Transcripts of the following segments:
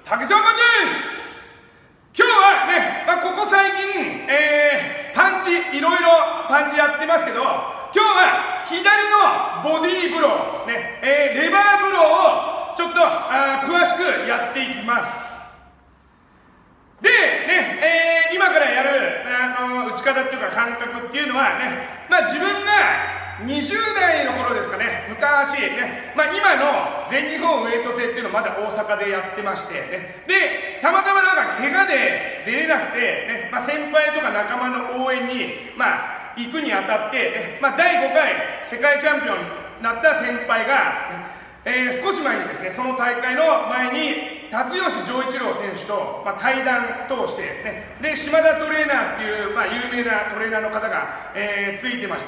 竹島マンです。今日はね、ここ最近、パンチ、いろいろパンチやってますけど、今日は左のボディーブローですね、レバーブローをちょっと詳しくやっていきます。で、ね、今からやる打ち方っていうか感覚っていうのはね、自分が20代の頃ですかね、昔ね、今の全日本ウェイト制っていうのをまだ大阪でやってまして、ね、で、たまたまなんか怪我で出れなくて、ね、先輩とか仲間の応援に、行くにあたって、ね、第5回世界チャンピオンになった先輩が、少し前にですね、その大会の前に辰吉丈一郎選手と、対談通して、ね、で島田トレーナーっていう、有名なトレーナーの方が、ついてまして、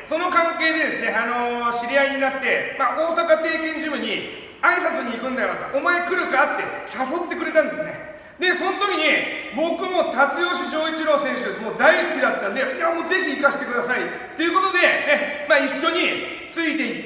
その関係でですね、知り合いになって、大阪定見ジムに挨拶に行くんだよと、お前来るかって誘ってくれたんですね。で、その時に僕も辰吉丈一郎選手もう大好きだったんで、いやもうぜひ行かせてくださいということで、ね、一緒についていって、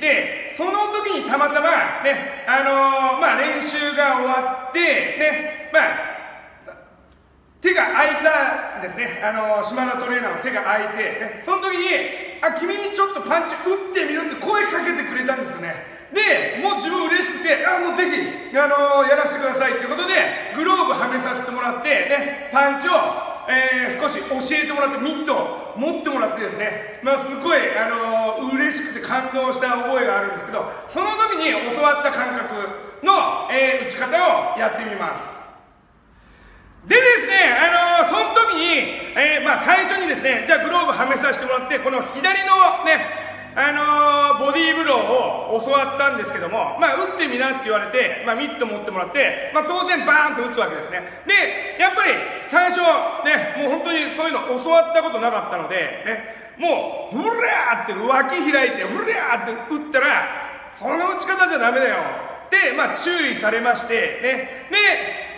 その時にたまたまね、練習が終わってね、手が空いたんですね、島田トレーナーの手が空いて、ね、その時に君にちょっとパンチ打ってみるって声かけてくれたんですよね。で、もう自分嬉しくて、もうぜひやらせてくださいということで、グローブはめさせてもらって、ね、パンチを、少し教えてもらって、ミットを持ってもらってですね、すごい嬉しくて感動した覚えがあるんですけど、その時に教わった感覚の、打ち方をやってみます。でですね、その時に、最初にですね、じゃあグローブはめさせてもらって、この左のね、ボディーブローを教わったんですけども、打ってみなって言われて、ミット持ってもらって、当然バーンと打つわけですね。で、やっぱり最初ね、もう本当にそういうの教わったことなかったので、ね、もう、ふりゃーって脇開いて、ふりゃーって打ったら、その打ち方じゃダメだよって、注意されまして、ね、で、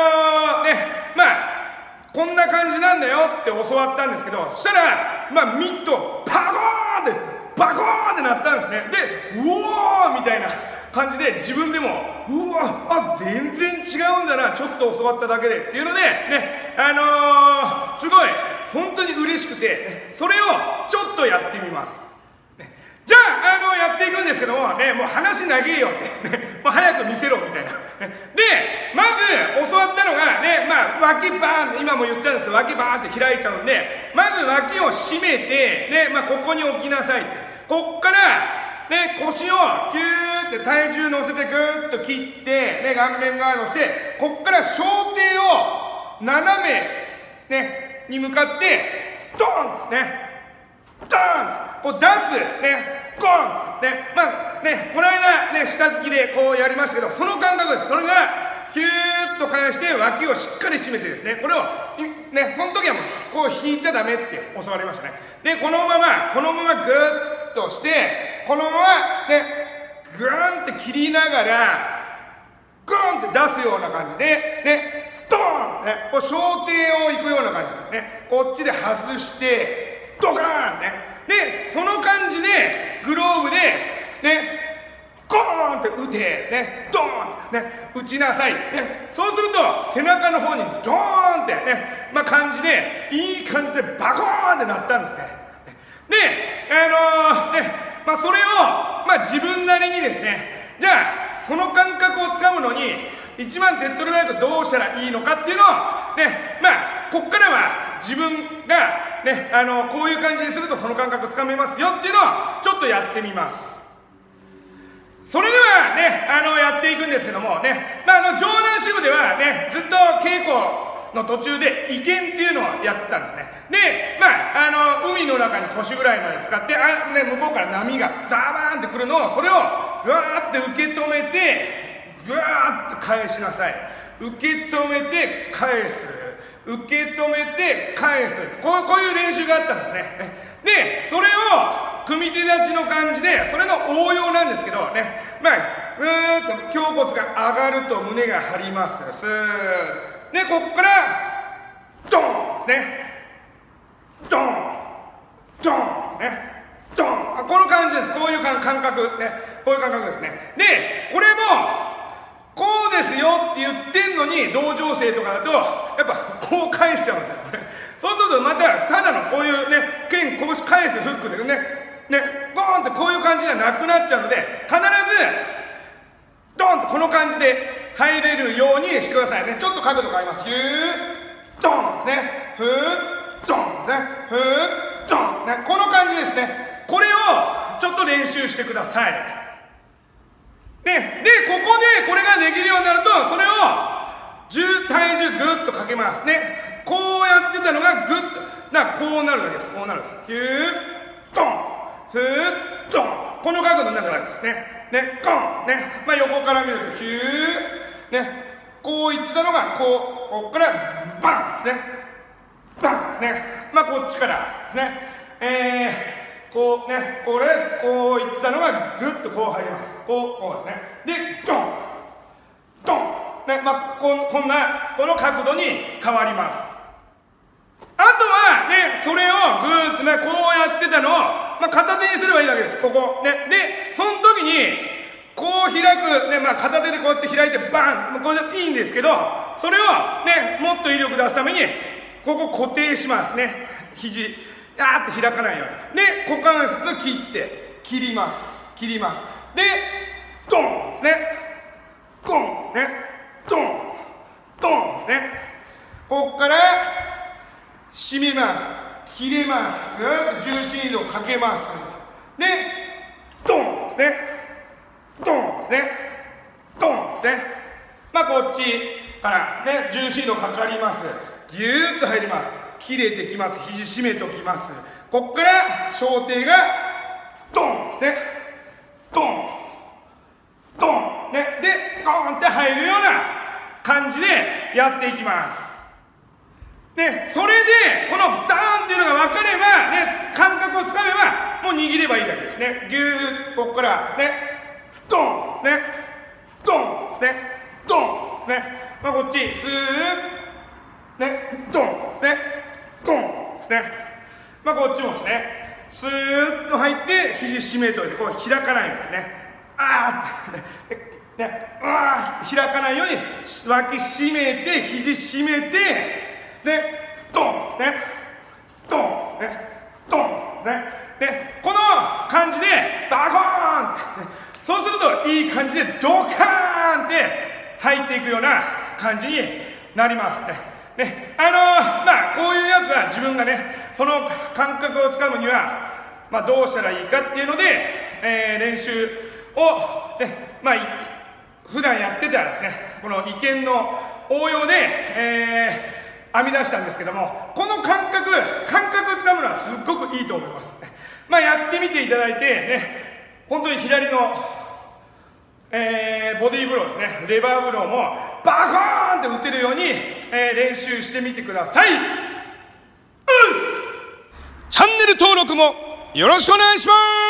こんな感じなんだよって教わったんですけど、そしたら、ミット、パコーンって、バコーンってなったんですね。で、うおーみたいな感じで自分でも、うわ、全然違うんだな、ちょっと教わっただけでっていうので、ね、すごい、本当に嬉しくて、それをちょっとやってみます。ね、じゃあ、やっていくんですけども、ね、もう話長えよって、ね、もう早く見せろみたいな。で、まず教わったのが、ね、脇バーン、今も言ったんですけど、脇バーンって開いちゃうんで、まず脇を締めて、ね、ここに置きなさいって。こっから、ね、腰をキューって体重乗せてグーッと切って、ね、顔面ガードして、こっから小手を斜め、ね、に向かって、ドーンってね、ドーンってこう出す、ね、ゴンね、ね、この間、ね、下突きでこうやりましたけど、その感覚です。それが、ヒューッと返して脇をしっかり締めてですね、これを、ね、その時はもうこう引いちゃダメって教わりましたね。で、このままグーッとして、このままね、グーンって切りながら、グーンって出すような感じで、ね、ドーンね、こう小手を行くような感じでね、こっちで外して、ドカーンね。で、その感じで、グローブで、ね、ゴーンって打て、ね、ドーンってね、打ちなさい。ね、そうすると、背中の方にドーンってね、感じで、いい感じでバコーンってなったんですね。で、それを、自分なりにですね、じゃあ、その感覚をつかむのに、一番手っ取り早くどうしたらいいのかっていうのを、ね、こっからは自分が、ね、こういう感じにするとその感覚つかめますよっていうのを、ちょっとやってみます。それではね、やっていくんですけどもね、上段支部ではね、ずっと稽古の途中で意見っていうのをやってたんですね。で、海の中に腰ぐらいまで使って、向こうから波がザーバーンってくるのを、それをぐわーって受け止めて、ぐわーって返しなさい。受け止めて返す。受け止めて返す。こういう練習があったんですね。で、それを、組み手立ちの感じで、それの応用なんですけどね、ぐーっと胸骨が上がると胸が張ります。スーッ。で、こっから、ドーンですね。ドーン、ドーン、ね、ドーン。この感じです。こういう感覚、ね、こういう感覚ですね。で、これも、こうでですよって言ってんのに、同情生とかだとやっぱこう返しちゃうんですよそうするとまたただのこういうね剣拳返すフックでねゴーンってこういう感じじゃなくなっちゃうので、必ずドーンとこの感じで入れるようにしてくださいね。ちょっと角度変えます。ヒュードンですね、フードンですね、フードンね、この感じですね。これをちょっと練習してください。でここでこれができるようになると、それを体重グッとかけますね。こうやってたのがグッとこうなるだけです。こうなるんです。ヒュードンフードン、この角度になるわけですね。ゴンね、横から見るとヒューね、こういってたのがこっからバンですね、バンですね。こっちからですね。こうね、こういったのがグッとこう入ります。こうですね。でドンドンね、この角度に変わります。あとはね、それをグーッとね、こうやってたのを、片手にすればいいだけです。ここね。でその時にこう開くね、片手でこうやって開いてバン、これでいいんですけど、それをねもっと威力出すためにここ固定しますね。肘あーって開かないように。で股関節切ります。でドンですね、ドンね、ドンドンですね。ここから締めます、切れます、重心移動かけます。でドンですね、ドンですね、ドンですね。こっちからね重心移動かかります。ギューッと入ります、切れてきます、肘締めておきます。こっから小手がドンですね、ドンドンね、でゴーンって入るような感じでやっていきます。でそれでこのダーンっていうのが分かればね、感覚をつかめばもう握ればいいだけですね。ギューッここからねドンですね、ドンですね、ドンですね。こっちスーね、ドンですね、ドンですね。こっちもですね、スーッと入って肘締めといてこう開かないんですね。開かないように脇締めて肘締めてドンですね、ドンね、ドンですね。でこの感じでバコーンってそうするといい感じでドカーンって入っていくような感じになりますね。こういうやつは自分がねその感覚をつかむには、どうしたらいいかっていうので、練習を、普段やってたらですね、この意見の応用で、編み出したんですけども、この感覚をつかむのはすっごくいいと思います。やってみていただいてね、本当に左のボディーブローですね、レバーブローもバコーンって打てるように、練習してみてください。チャンネル登録もよろしくお願いします。